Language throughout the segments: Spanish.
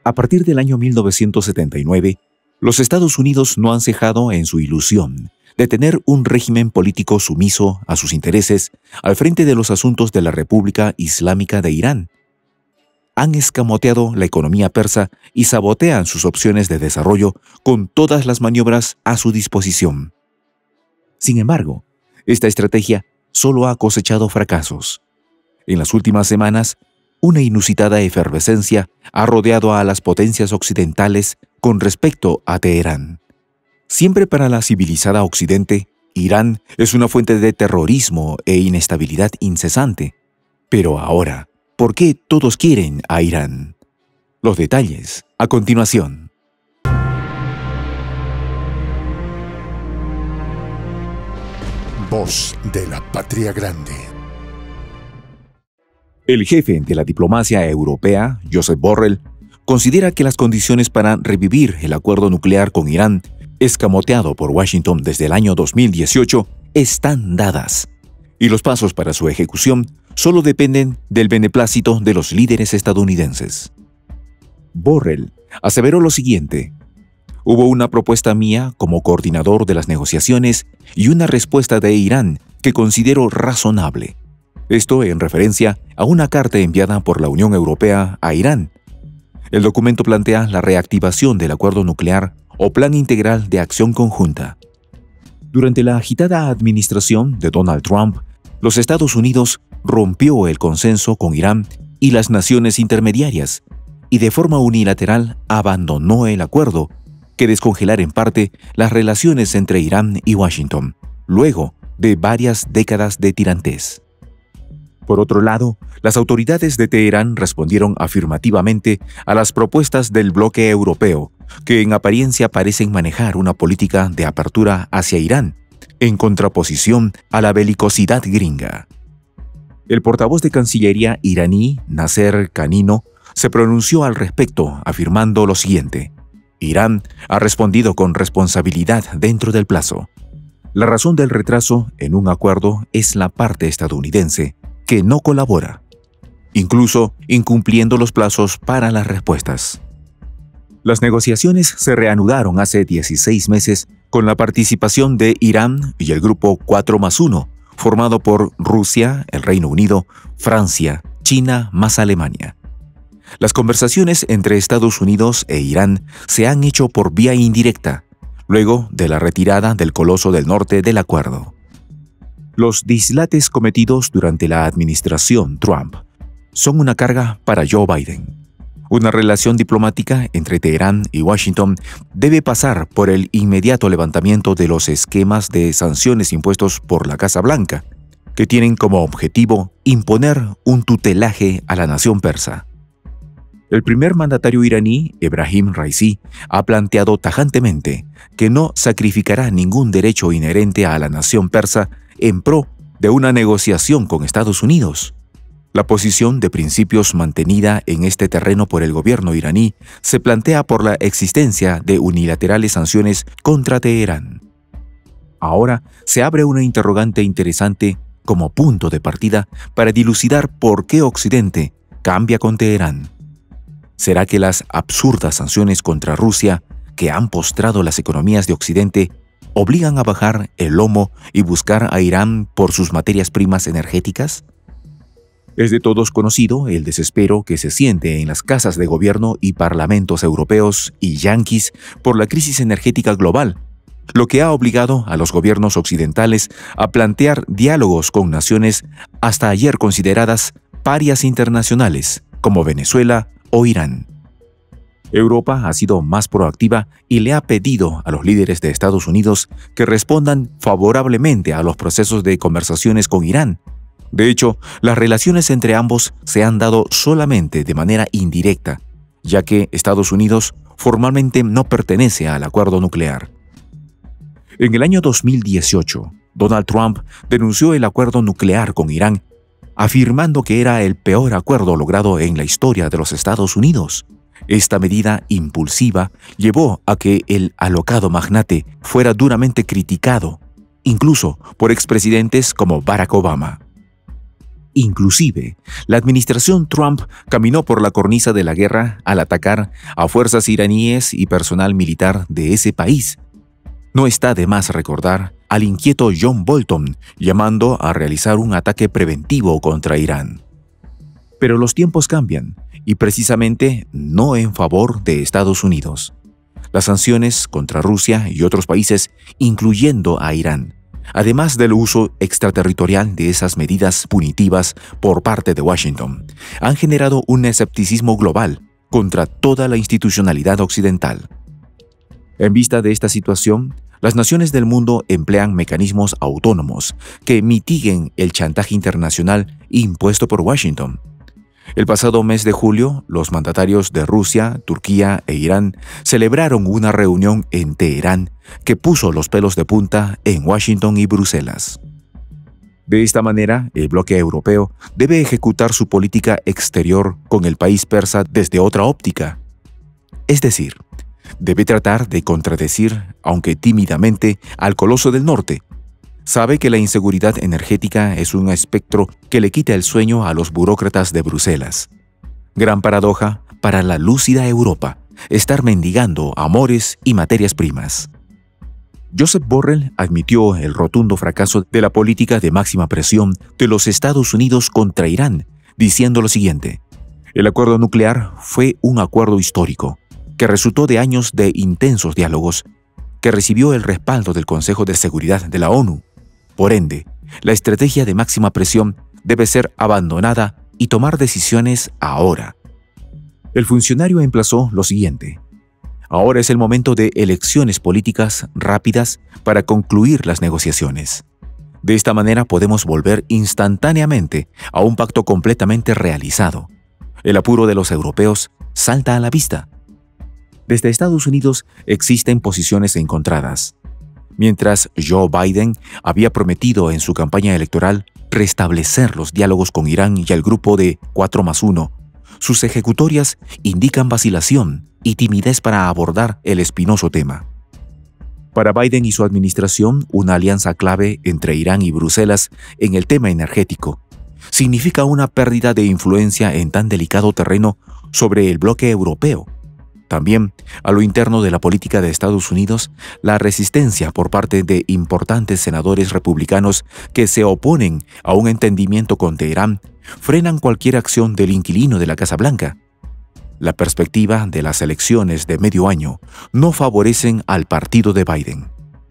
A partir del año 1979, los Estados Unidos no han cejado en su ilusión de tener un régimen político sumiso a sus intereses al frente de los asuntos de la República Islámica de Irán. Han escamoteado la economía persa y sabotean sus opciones de desarrollo con todas las maniobras a su disposición. Sin embargo, esta estrategia solo ha cosechado fracasos. En las últimas semanas, una inusitada efervescencia ha rodeado a las potencias occidentales con respecto a Teherán. Siempre para la civilizada Occidente, Irán es una fuente de terrorismo e inestabilidad incesante. Pero ahora, ¿por qué todos quieren a Irán? Los detalles a continuación. Voz de la Patria Grande. El jefe de la diplomacia europea, Josep Borrell, considera que las condiciones para revivir el acuerdo nuclear con Irán, escamoteado por Washington desde el año 2018, están dadas, y los pasos para su ejecución solo dependen del beneplácito de los líderes estadounidenses. Borrell aseveró lo siguiente: hubo una propuesta mía como coordinador de las negociaciones y una respuesta de Irán que considero razonable. Esto en referencia a una carta enviada por la Unión Europea a Irán. El documento plantea la reactivación del acuerdo nuclear o Plan Integral de Acción Conjunta. Durante la agitada administración de Donald Trump, los Estados Unidos rompió el consenso con Irán y las naciones intermediarias, y de forma unilateral abandonó el acuerdo, que descongelar en parte las relaciones entre Irán y Washington, luego de varias décadas de tirantez. Por otro lado, las autoridades de Teherán respondieron afirmativamente a las propuestas del bloque europeo, que en apariencia parecen manejar una política de apertura hacia Irán, en contraposición a la belicosidad gringa. El portavoz de Cancillería iraní, Nasser Kanino, se pronunció al respecto, afirmando lo siguiente: Irán ha respondido con responsabilidad dentro del plazo. La razón del retraso en un acuerdo es la parte estadounidense, que no colabora, incluso incumpliendo los plazos para las respuestas. Las negociaciones se reanudaron hace 16 meses con la participación de Irán y el grupo 4+1, formado por Rusia, el Reino Unido, Francia, China más Alemania. Las conversaciones entre Estados Unidos e Irán se han hecho por vía indirecta, luego de la retirada del Coloso del Norte del acuerdo. Los dislates cometidos durante la administración Trump son una carga para Joe Biden. Una relación diplomática entre Teherán y Washington debe pasar por el inmediato levantamiento de los esquemas de sanciones impuestos por la Casa Blanca, que tienen como objetivo imponer un tutelaje a la nación persa. El primer mandatario iraní, Ebrahim Raisi, ha planteado tajantemente que no sacrificará ningún derecho inherente a la nación persa en pro de una negociación con Estados Unidos. La posición de principios mantenida en este terreno por el gobierno iraní se plantea por la existencia de unilaterales sanciones contra Teherán. Ahora se abre una interrogante interesante como punto de partida para dilucidar por qué Occidente cambia con Teherán. ¿Será que las absurdas sanciones contra Rusia, que han postrado las economías de Occidente, obligan a bajar el lomo y buscar a Irán por sus materias primas energéticas? Es de todos conocido el desespero que se siente en las casas de gobierno y parlamentos europeos y yanquis por la crisis energética global, lo que ha obligado a los gobiernos occidentales a plantear diálogos con naciones hasta ayer consideradas parias internacionales, como Venezuela o Irán. Europa ha sido más proactiva y le ha pedido a los líderes de Estados Unidos que respondan favorablemente a los procesos de conversaciones con Irán. De hecho, las relaciones entre ambos se han dado solamente de manera indirecta, ya que Estados Unidos formalmente no pertenece al acuerdo nuclear. En el año 2018, Donald Trump denunció el acuerdo nuclear con Irán, afirmando que era el peor acuerdo logrado en la historia de los Estados Unidos. Esta medida impulsiva llevó a que el alocado magnate fuera duramente criticado, incluso por expresidentes como Barack Obama. Inclusive, la administración Trump caminó por la cornisa de la guerra al atacar a fuerzas iraníes y personal militar de ese país. No está de más recordar al inquieto John Bolton llamando a realizar un ataque preventivo contra Irán. Pero los tiempos cambian, y precisamente no en favor de Estados Unidos. Las sanciones contra Rusia y otros países, incluyendo a Irán, además del uso extraterritorial de esas medidas punitivas por parte de Washington, han generado un escepticismo global contra toda la institucionalidad occidental. En vista de esta situación, las naciones del mundo emplean mecanismos autónomos que mitiguen el chantaje internacional impuesto por Washington. El pasado mes de julio, los mandatarios de Rusia, Turquía e Irán celebraron una reunión en Teherán que puso los pelos de punta en Washington y Bruselas. De esta manera, el bloque europeo debe ejecutar su política exterior con el país persa desde otra óptica. Es decir, debe tratar de contradecir, aunque tímidamente, al coloso del norte. Sabe que la inseguridad energética es un espectro que le quita el sueño a los burócratas de Bruselas. Gran paradoja para la lúcida Europa, estar mendigando amores y materias primas. Joseph Borrell admitió el rotundo fracaso de la política de máxima presión de los Estados Unidos contra Irán, diciendo lo siguiente: el acuerdo nuclear fue un acuerdo histórico, que resultó de años de intensos diálogos, que recibió el respaldo del Consejo de Seguridad de la ONU. Por ende, la estrategia de máxima presión debe ser abandonada y tomar decisiones ahora. El funcionario emplazó lo siguiente: ahora es el momento de elecciones políticas rápidas para concluir las negociaciones. De esta manera podemos volver instantáneamente a un pacto completamente realizado. El apuro de los europeos salta a la vista. Desde Estados Unidos existen posiciones encontradas. Mientras Joe Biden había prometido en su campaña electoral restablecer los diálogos con Irán y el grupo de 4+1, sus ejecutorias indican vacilación y timidez para abordar el espinoso tema. Para Biden y su administración, una alianza clave entre Irán y Bruselas en el tema energético significa una pérdida de influencia en tan delicado terreno sobre el bloque europeo. También, a lo interno de la política de Estados Unidos, la resistencia por parte de importantes senadores republicanos que se oponen a un entendimiento con Teherán frenan cualquier acción del inquilino de la Casa Blanca. La perspectiva de las elecciones de medio año no favorecen al partido de Biden.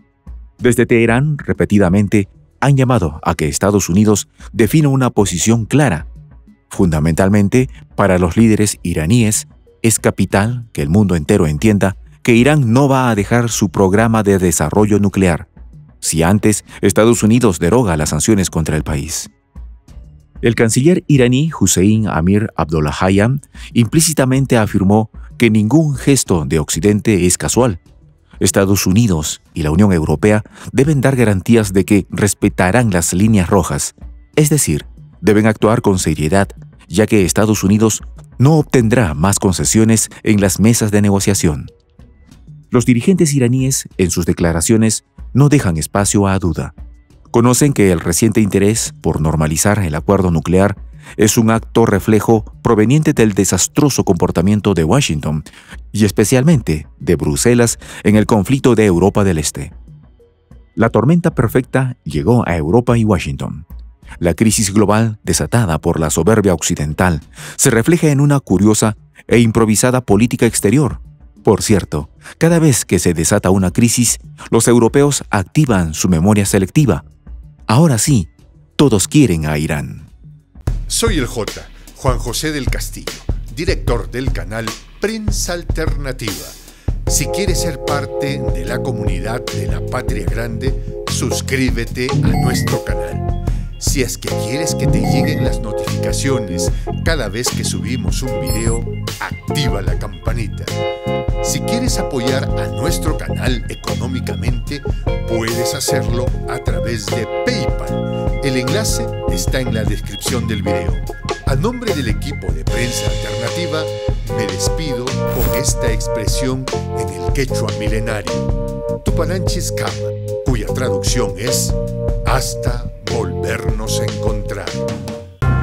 Desde Teherán, repetidamente, han llamado a que Estados Unidos defina una posición clara. Fundamentalmente, para los líderes iraníes, es capital que el mundo entero entienda que Irán no va a dejar su programa de desarrollo nuclear, si antes Estados Unidos deroga las sanciones contra el país. El canciller iraní Hussein Amir Abdollahian implícitamente afirmó que ningún gesto de Occidente es casual. Estados Unidos y la Unión Europea deben dar garantías de que respetarán las líneas rojas, es decir, deben actuar con seriedad, ya que Estados Unidos no obtendrá más concesiones en las mesas de negociación. Los dirigentes iraníes, en sus declaraciones, no dejan espacio a duda. Conocen que el reciente interés por normalizar el acuerdo nuclear es un acto reflejo proveniente del desastroso comportamiento de Washington y especialmente de Bruselas en el conflicto de Europa del Este. La tormenta perfecta llegó a Europa y Washington. La crisis global desatada por la soberbia occidental se refleja en una curiosa e improvisada política exterior. Por cierto, cada vez que se desata una crisis, los europeos activan su memoria selectiva. Ahora sí, todos quieren a Irán. Soy el J, Juan José del Castillo, director del canal Prensa Alternativa. Si quieres ser parte de la comunidad de la Patria Grande, suscríbete a nuestro canal. Si es que quieres que te lleguen las notificaciones cada vez que subimos un video, activa la campanita. Si quieres apoyar a nuestro canal económicamente, puedes hacerlo a través de PayPal. El enlace está en la descripción del video. A nombre del equipo de Prensa Alternativa, me despido con esta expresión en el quechua milenario, Tupananchis Kama, cuya traducción es hasta volvernos a encontrar.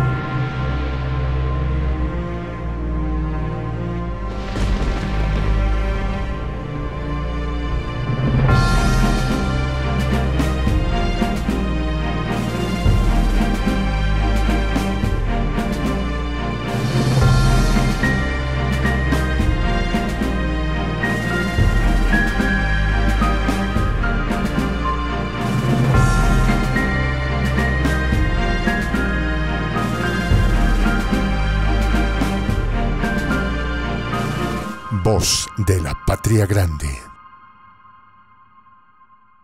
Voz de la Patria Grande.